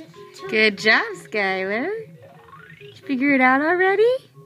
Good job, Skyler. Did you figure it out already?